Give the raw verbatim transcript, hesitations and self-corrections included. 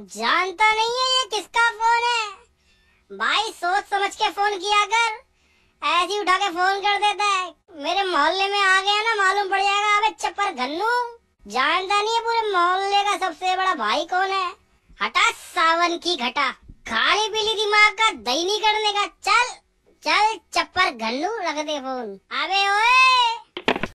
जानता नहीं है ये किसका फोन है। भाई सोच समझ के फोन किया कर, ऐसे ही उठा के फोन कर देता है। मेरे मोहल्ले में आ गया ना मालूम पड़ जाएगा। अबे चप्पर घन्नू, जानता नहीं है पूरे मोहल्ले का सबसे बड़ा भाई कौन है। हटा सावन की घटा, खाली पीली दिमाग का दही नहीं करने का। चल चल चप्पर घन्नू, रख दे फोन। अबे ओए